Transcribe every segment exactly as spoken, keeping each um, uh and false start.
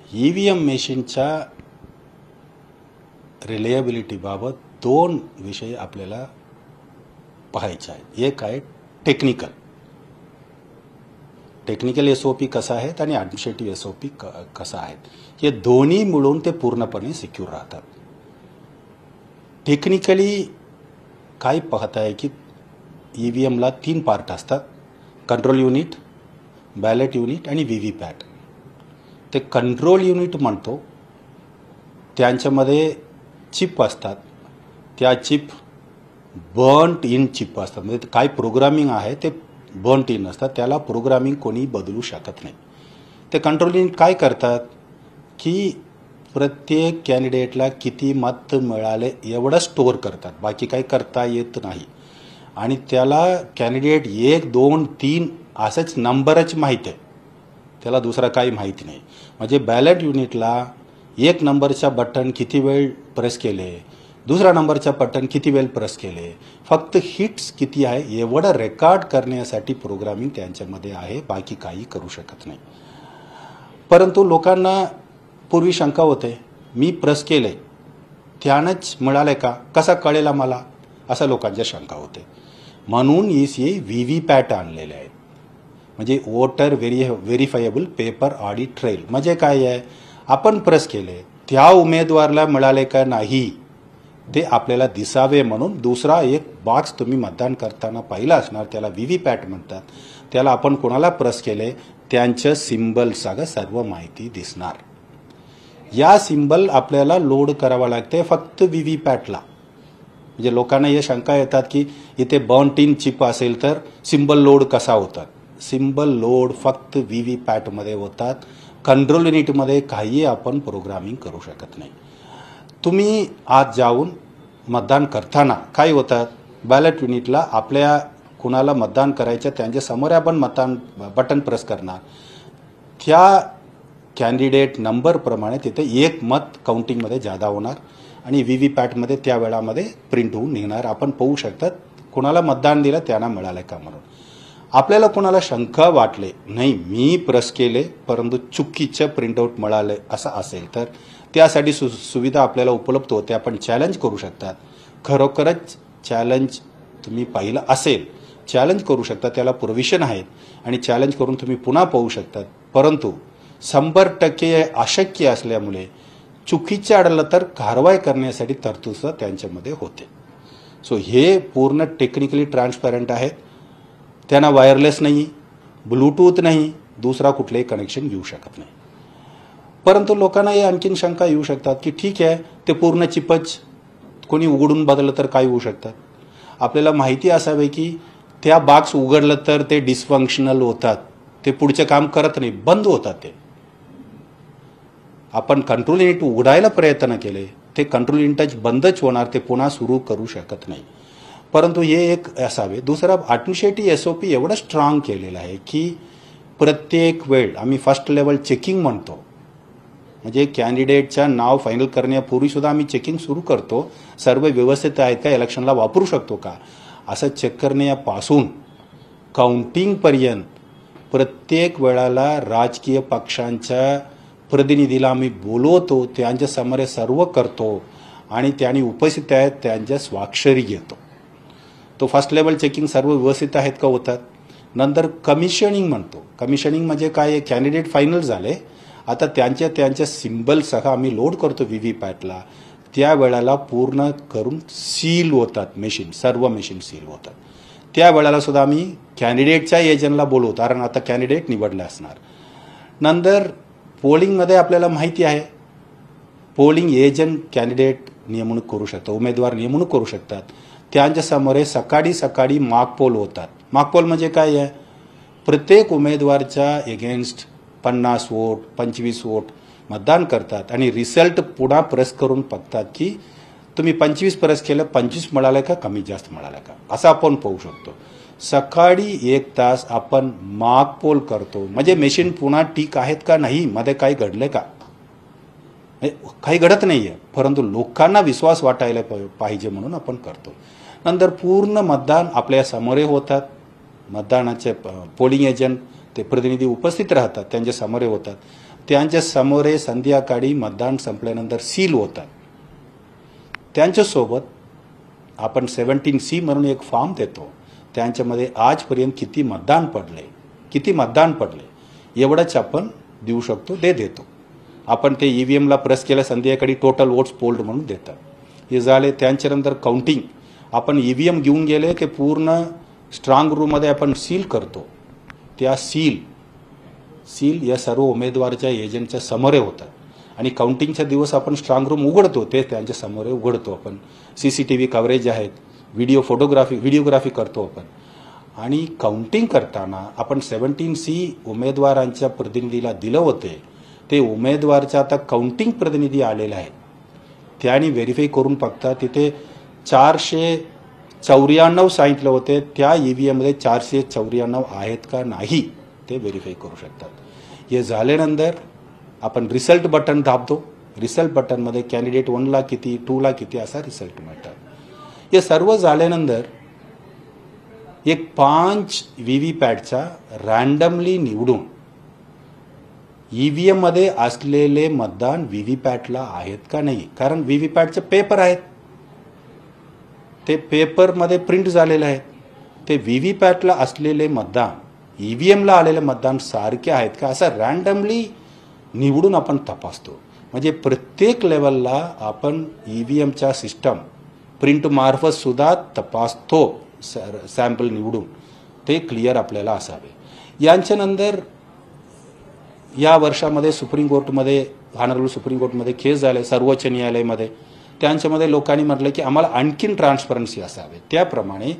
EVM मशीनच्या रिलायबिलिटीबाबत दोन विषय आपल्याला पाहायचे आहेत. एक आहे टेक्निकल टेक्निकल एसओपी कसा आहे आणि ॲडमिनिस्ट्रेटिव्ह एसओपी कसा आहे. हे दोन्ही मिळून ते पूर्णपणे सिक्युअर राहतात. टेक्निकली काय पाहताय की ईव्हीएमला तीन पार्ट असतात. कंट्रोल युनिट, बॅलेट युनिट आणि व्ही व्ही पॅट. ते कंट्रोल युनिट म्हणतो त्यांच्यामध्ये चिप असतात. त्या चिप बर्न्ट इन चिप असतात. म्हणजे काय प्रोग्रामिंग आहे ते बर्न्ट इन असतात. त्याला प्रोग्रामिंग कोणी बदलू शकत नाही. ते कंट्रोल युनिट काय करतात की प्रत्येक कॅन्डिडेटला किती मत मिळाले एवढं स्टोअर करतात. बाकी काही करता येत नाही. आणि त्याला कॅन्डिडेट एक दोन तीन असंच नंबरच माहीत आहे. त्याला दुसरा काही माहिती नाही. म्हणजे बॅलेट युनिटला एक नंबरचा बटन किती वेळ प्रेस केले, दुसरा नंबरचा बटन किती वेळ प्रेस केले, फक्त हिट्स किती आहे एवढं रेकॉर्ड करण्यासाठी प्रोग्रामिंग त्यांच्यामध्ये आहे. बाकी काही करू शकत नाही. परंतु लोकांना पूर्वी शंका होते, मी प्रेस केले त्यानंच मिळाले का, कसा कळेल मला, असं लोकांच्या शंका होते. म्हणून E C V V PAT आणलेले आहेत. म्हणजे voter very verifiable paper audit trail. म्हणजे काय आहे, आपण प्रेस केले त्या उमेदवाराला मिळाले का नाही ते आपल्याला दिसावे म्हणून दुसरा एक बॉक्स तुम्ही मतदान करताना पाहिला असणार, त्याला व्ही व्ही पॅट म्हणतात. त्याला आपण कोणाला प्रेस केले त्यांचं सिम्बल सगळं सर्व माहिती दिसणार. या सिम्बल आपल्याला लोड करावा लागते फक्त व्ही व्ही पॅटला. म्हणजे लोकांना हे शंका येतात की इथे बर्न्ट इन चिप असेल तर सिम्बल लोड कसा होतात. सिम्बल लोड फक्त व्ही व्ही पॅटमध्ये होतात. कंट्रोल युनिटमध्ये काही आपण प्रोग्रामिंग करू शकत नाही. तुम्ही आज जाऊन मतदान करताना काय होतात, बॅलेट युनिटला आपल्या कुणाला मतदान करायचं त्यांच्या समोर आपण मतदान बटन प्रेस करणार. त्या कॅन्डिडेट नंबरप्रमाणे तिथे एक मत काउंटिंगमध्ये जादा होणार आणि व्ही व्ही पॅटमध्ये त्या वेळामध्ये प्रिंट होऊन निघणार. आपण पाहू शकतात कुणाला मतदान दिलं त्यांना मिळालं का म्हणून. आपल्याला कोणाला शंका वाटले नाही मी प्रेस केले परंतु चुकीचं प्रिंटआउट मिळालं असं असेल तर त्यासाठी सु सुविधा आपल्याला उपलब्ध होते. आपण चॅलेंज करू शकतात. खरोखरच चॅलेंज तुम्ही पाहिलं असेल, चॅलेंज करू शकता, त्याला प्रोव्हिजन आहेत आणि चॅलेंज करून तुम्ही पुन्हा पाहू शकतात. परंतु शंभर टक्के अशक्य असल्यामुळे चुकीचं आढळलं तर कारवाई करण्यासाठी तरतूद त्यांच्यामध्ये होते. सो हे पूर्ण टेक्निकली ट्रान्सपरंट आहेत. त्यांना वायरलेस नाही, ब्लूटूथ नाही, दुसरा कुठलेही कनेक्शन घेऊ शकत नाही. परंतु लोकांना हे आणखीन शंका येऊ शकतात की ठीक आहे ते पूर्ण चिपच कोणी उघडून बदललं तर काय होऊ शकतात. आपल्याला माहिती असावे की त्या बॉक्स उघडलं तर ते डिस्फंक्शनल होतात, ते पुढचे काम करत नाही, बंद होतात. ते आपण कंट्रोल युनिट उघडायला प्रयत्न केले ते कंट्रोल युनिट बंदच होणार, ते पुन्हा सुरू करू शकत नाही. परंतु हे एक असावे. दुसरा ॲडमिनिस्ट्रेटिव्ह एस ओ पी एवढं स्ट्रॉंग केलेलं आहे की प्रत्येक वेळ आम्ही फर्स्ट लेवल चेकिंग म्हणतो. म्हणजे कॅन्डिडेटचं नाव फायनल करण्यापूर्वीसुद्धा आम्ही चेकिंग सुरू करतो. सर्व व्यवस्थित आहेत का, इलेक्शनला वापरू शकतो का, असं चेक करण्यापासून काउंटिंगपर्यंत प्रत्येक वेळाला राजकीय पक्षांच्या प्रतिनिधीला आम्ही बोलवतो, त्यांच्या समोर सर्व करतो आणि त्यांनी उपस्थित आहेत त्यांच्या स्वाक्षरी घेतो. तो फर्स्ट लेवल चेकिंग सर्व व्यवस्थित आहेत का होतात. नंतर कमिशनिंग म्हणतो. कमिशनिंग म्हणजे काय, कॅन्डिडेट फायनल झाले आता त्यांच्या त्यांच्या सिम्बलसह आम्ही लोड करतो व्ही व्ही पॅटला. त्या वेळेला पूर्ण करून सील होतात मशीन, सर्व मशीन सील होतात. त्या वेळेला सुद्धा आम्ही कॅन्डिडेटच्या एजंटला बोलवतो कारण आता कॅन्डिडेट निवडले असणार. नंतर पोलिंगमध्ये आपल्याला माहिती आहे पोलिंग एजंट कॅन्डिडेट नेमणूक करू शकतात, उमेदवार नेमणूक करू शकतात. त्यांच्या समोर सकाळी सकाळी मॉक पोल होतात. मॉक पोल म्हणजे काय आहे, प्रत्येक उमेदवारच्या एगेन्स्ट पन्नास वोट पंचवीस वोट मतदान करतात आणि रिझल्ट पुन्हा प्रेस करून बघतात की तुम्ही पंचवीस प्रेस केलं, पंचवीस मिळालं का, कमी जास्त मिळालं का, असं आपण पाहू शकतो. सकाळी एक तास आपण मॉक पोल करतो. म्हणजे मशीन पुन्हा ठीक आहेत का नाही, मध्ये काही घडले का, काही घडत नाही आहे, परंतु लोकांना विश्वास वाटायला पाहिजे म्हणून आपण करतो. नंतर पूर्ण मतदान आपल्या समोर होतात. मतदानाचे पोलिंग एजंट ते प्रतिनिधी उपस्थित राहतात, त्यांच्या समोर होतात. त्यांच्या समोरे संध्याकाळी मतदान संपल्यानंतर सील होतात. त्यांच्यासोबत आपण सेव्हन्टीन सी म्हणून एक फॉर्म देतो. त्यांच्यामध्ये आजपर्यंत किती मतदान पडले, किती मतदान पडले एवढंच आपण देऊ शकतो, ते देतो आपण. ते ई व्ही एमला प्रेस केलं संध्याकाळी टोटल वोट्स पोल्ड म्हणून देतात. हे झाले. त्यांच्यानंतर काउंटिंग. आपण ई व्ही एम घेऊन गेले ते पूर्ण स्ट्रॉंग रूममध्ये आपण सील करतो. त्या सील सील या सर्व उमेदवाराच्या एजंटच्या समोर होतात आणि काउंटिंगच्या दिवस आपण स्ट्रॉंग रूम उघडतो, ते त्यांच्या समोर उघडतो आपण. C C T V coverage आहेत, व्हिडिओ फोटोग्राफी व्हिडिओग्राफी करतो आपण. आणि काउंटिंग करताना आपण सेव्हन्टीन सी उमेदवारांच्या प्रतिनिधीला दिलं होते. ते उमेदवारच्या आता काउंटिंग प्रतिनिधी आलेले आहेत, त्यांनी व्हेरीफाय करून बघता तिथे चारशे चौऱ्याण्णव सांगितलं होते. त्या ई व्ही एममध्ये चारशे चौऱ्याण्णव आहेत का नाही ते व्हेरीफाय करू शकतात. हे झाल्यानंतर आपण रिझल्ट बटन दाबतो. रिझल्ट बटनमध्ये कॅन्डिडेट वनला किती, टूला किती असा रिझल्ट मिळतात. हे सर्व झाल्यानंतर एक पाच व्ही व्ही पॅटचा रँडमली निवडून ई व्ही एममध्ये असलेले मतदान व्ही व्ही पॅटला आहेत का नाही, कारण व्ही व्ही पॅटचे पेपर आहेत, ते पेपरमध्ये प्रिंट झालेले आहेत. ते व्ही व्ही पॅटला असलेले मतदान ई व्ही एमला आलेले मतदान सारखे आहेत का असं रँडमली निवडून आपण तपासतो. म्हणजे प्रत्येक लेवलला आपण ई व्ही एमच्या सिस्टम प्रिंट मार्फत सुद्धा तपासतो. सॅम्पल निवडून ते क्लिअर आपल्याला असावे. यांच्यानंतर या वर्षामध्ये सुप्रीम कोर्टमध्ये ऑनरेबल सुप्रीम कोर्टमध्ये केस झाले, सर्वोच्च न्यायालयामध्ये. त्यांच्यामध्ये लोकांनी म्हटलं की आम्हाला आणखीन ट्रान्सपरन्सी असावे. त्याप्रमाणे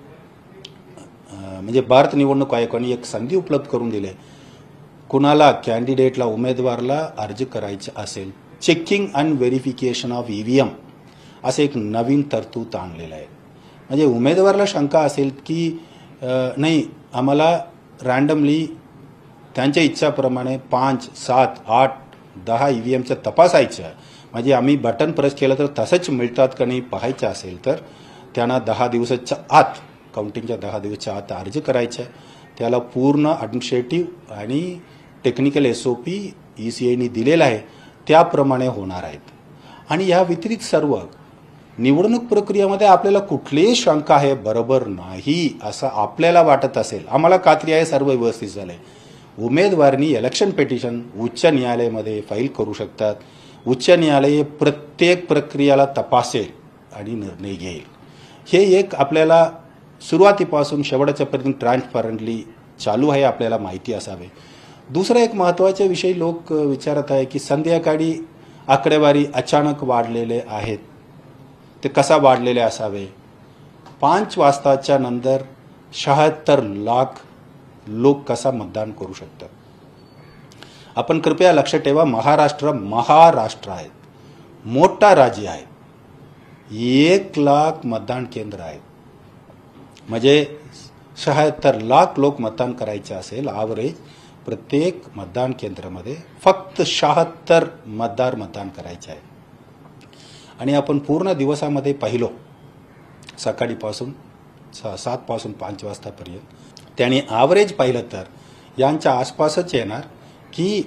म्हणजे भारत निवडणूक आयोगाने एक संधी उपलब्ध करून दिली. कुणाला कॅन्डिडेटला उमेदवाराला अर्ज करायचे असेल, checking and verification of E V M असं एक नवीन तरतूद आणलेलं आहे. म्हणजे उमेदवाराला शंका असेल की नाही आम्हाला रँडमली त्यांच्या इच्छाप्रमाणे पाच सात आठ दहा ई व्ही एमचं तपासायचं, म्हणजे आम्ही बटन प्रेस केलं तर तसंच मिळतात का नाही पाहायचं असेल तर त्यांना दहा दिवसाच्या आत, काउंटिंगच्या दहा दिवसाच्या आत अर्ज करायचा आहे. त्याला पूर्ण ॲडमिनिस्ट्रेटिव्ह आणि technical S O P E C आयनी दिलेला आहे, त्याप्रमाणे होणार आहेत. आणि या व्यतिरिक्त सर्व निवडणूक प्रक्रियेमध्ये आपल्याला कुठलीही शंका आहे बरोबर नाही असं आपल्याला वाटत असेल, आम्हाला खात्री आहे सर्व व्यवस्थित झालं आहे, उमेदवारांनी इलेक्शन पिटिशन उच्च न्यायालयामध्ये फाईल करू शकतात. उच्च न्यायालय प्रत्येक प्रक्रियेला तपासेल आणि निर्णय घेईल. हे एक आपल्याला सुरुवातीपासून शेवटच्यापर्यंत ट्रान्सपरंटली चालू आहे, आपल्याला माहिती असावे. दुसरा एक महत्त्वाचा विषय लोक विचारत आहे की संध्याकाळी आकडेवारी अचानक वाढलेले आहेत, ते कसा वाढलेले असावे. पाच वाजताच्या नंतर शहात्तर लाख लोक कसा मतदान करू शकतात. आपण कृपया लक्षात ठेवा, महाराष्ट्र महाराष्ट्र आहे, मोठा राज्य आहे, एक लाख मतदान केंद्र आहेत. म्हणजे शहात्तर लाख लोक मतदान करायचे असेल ॲव्हरेज प्रत्येक मतदान केंद्रामध्ये फक्त शहात्तर मतदार मतदान करायचे आहे. आणि आपण पूर्ण दिवसामध्ये पाहिलो सकाळीपासून सातपासून पाच वाजतापर्यंत, त्याने ॲव्हरेज पाहिलं तर यांच्या आसपासच येणार की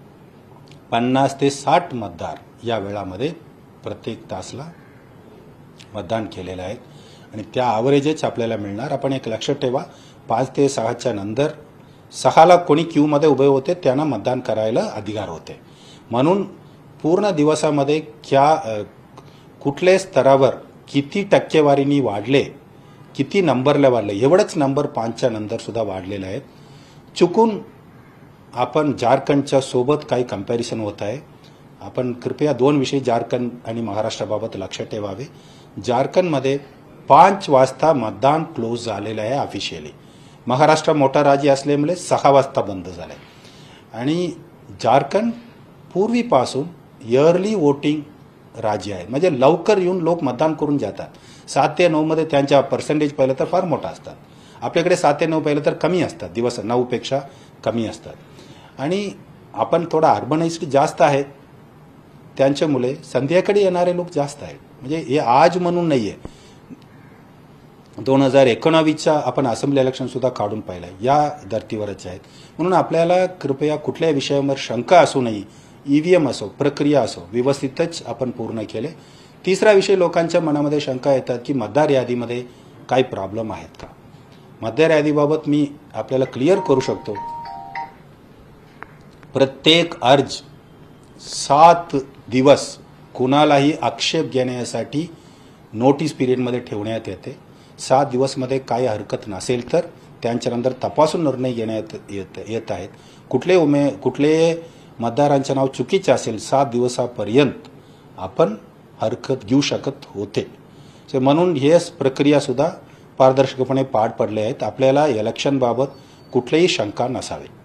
पन्नास ते साठ मतदार या वेळामध्ये प्रत्येक तासला मतदान केलेलं आहे. आणि त्या ॲव्हरेजच आपल्याला मिळणार. आपण एक लक्षात ठेवा, पाच ते सहाच्या नंतर सहाला कोणी क्यूमध्ये उभे होते त्यांना मतदान करायला अधिकार होते. म्हणून पूर्ण दिवसामध्ये क्या कुठल्या स्तरावर किती टक्केवारीनी वाढले, किती नंबरला वाढले, एवढंच नंबर पाचच्या नंतर सुद्धा वाढलेलं आहे. चुकून आपण झारखंडच्या सोबत काही कंपॅरिझन होत आहे. आपण कृपया दोन विषय झारखंड आणि महाराष्ट्राबाबत लक्षात ठेवावे. झारखंडमध्ये पाच वाजता मतदान क्लोज झालेलं आहे ऑफिशियली. महाराष्ट्र मोठा राज्य असल्यामुळे सहा वाजता बंद झालं आहे. आणि झारखंड पूर्वीपासून इयरली वोटिंग राज्य आहे, म्हणजे लवकर येऊन लोक मतदान करून जातात. सात ते नऊमध्ये त्यांच्या पर्सेंटेज पाहिलं तर फार मोठा असतात. आपल्याकडे सात ते नऊ पाहिलं तर कमी असतात, दिवस नऊपेक्षा कमी असतात. आणि आपण थोडा अर्बनाइज्ड जास्त आहेत, त्यांच्यामुळे संध्याकाळी येणारे लोक जास्त आहेत. म्हणजे हे आज म्हणून नाही आहे, दोन हजार एकोणावीसच्या आपण असेंब्ली इलेक्शनसुद्धा काढून पाहिलं आहे, या धर्तीवरच आहेत. म्हणून आपल्याला कृपया कुठल्याही विषयावर शंका असू नये. ई व्ही एम असो, प्रक्रिया असो, व्यवस्थितच आपण पूर्ण केले. तिसरा विषय, लोकांच्या मनामध्ये शंका येतात की मतदार यादीमध्ये काही प्रॉब्लेम आहेत का. मतदार यादीबाबत मी आपल्याला क्लिअर करू शकतो, प्रत्येक अर्ज सात दिवस कुणालाही आक्षेप घेण्यासाठी नोटीस पिरियडमध्ये ठेवण्यात येते. सात दिवसमध्ये काही हरकत नसेल तर त्यांच्यानंतर तपासून निर्णय घेण्यात येत येत आहेत. कुठले उमे कुठले मतदारांचे नाव चुकीचे असेल सात दिवसापर्यंत आपण हरकत घेऊ शकत होते. म्हणून हे प्रक्रियासुद्धा पारदर्शकपणे पार पडले आहेत. आपल्याला इलेक्शनबाबत कुठलीही शंका नसावी.